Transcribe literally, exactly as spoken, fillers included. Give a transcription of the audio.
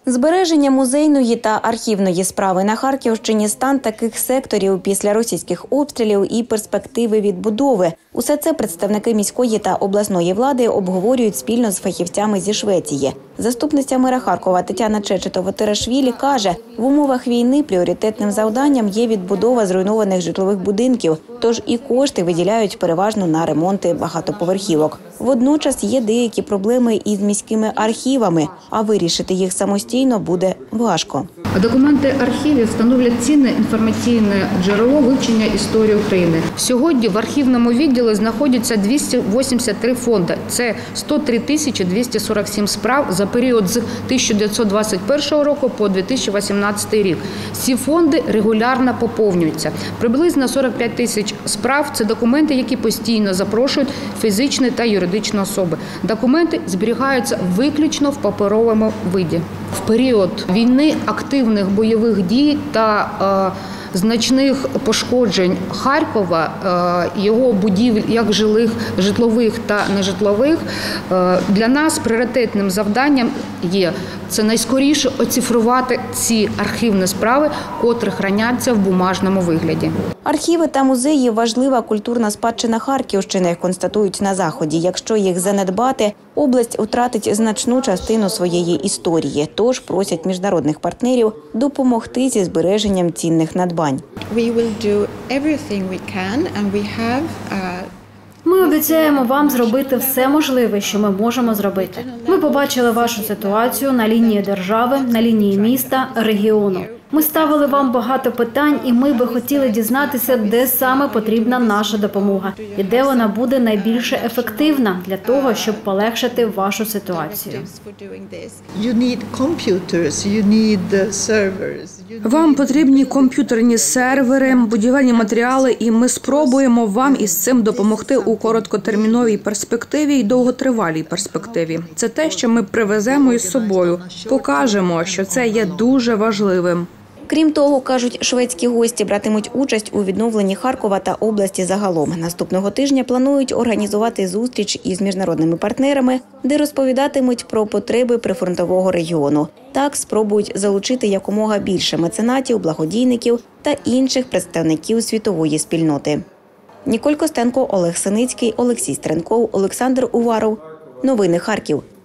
Збереження музейної та архівної справи на Харківщині, стан таких секторів після російських обстрілів і перспективи відбудови. Усе це представники міської та обласної влади обговорюють спільно з фахівцями зі Швеції. Заступниця мера Харкова Тетяна Чечетова-Терашвілі каже, в умовах війни пріоритетним завданням є відбудова зруйнованих житлових будинків, тож і кошти виділяють переважно на ремонти багатоповерхівок. Водночас є деякі проблеми із міськими архівами, а вирішити їх самостійно буде важко. Документи архівів становлять цінне інформаційне джерело вивчення історії України. Сьогодні в архівному відділі знаходяться двісті вісімдесят три фонди. Це сто три тисячі двісті сорок сім справ за період з тисяча дев'ятсот двадцять першого року по дві тисячі вісімнадцятий рік. Ці фонди регулярно поповнюються. Приблизно сорок п'ять тисяч справ – це документи, які постійно запрошують фізичні та юридичні особи. Документи зберігаються виключно в паперовому виді. В період війни, активних бойових дій та е, значних пошкоджень Харкова, е, його будівель, як жилих, житлових та нежитлових, е, для нас пріоритетним завданням є це найскоріше оцифрувати ці архівні справи, котрі храняться в бумажному вигляді. Архіви та музеї – важлива культурна спадщина Харківщини, констатують на Заході. Якщо їх занедбати, область втратить значну частину своєї історії. Тож просять міжнародних партнерів допомогти зі збереженням цінних надбань. Ми обіцяємо вам зробити все можливе, що ми можемо зробити. Ми побачили вашу ситуацію на лінії держави, на лінії міста, регіону. Ми ставили вам багато питань, і ми би хотіли дізнатися, де саме потрібна наша допомога і де вона буде найбільше ефективна для того, щоб полегшити вашу ситуацію. Вам потрібні комп'ютерні сервери, будівельні матеріали, і ми спробуємо вам із цим допомогти у короткотерміновій перспективі і довготривалій перспективі. Це те, що ми привеземо із собою. Покажемо, що це є дуже важливим. Крім того, кажуть, шведські гості братимуть участь у відновленні Харкова та області загалом. Наступного тижня планують організувати зустріч із міжнародними партнерами, де розповідатимуть про потреби прифронтового регіону. Так спробують залучити якомога більше меценатів, благодійників та інших представників світової спільноти. Ніколь Костенко, Олег Синицький, Олексій Стренков, Олександр Уваров. Новини Харків.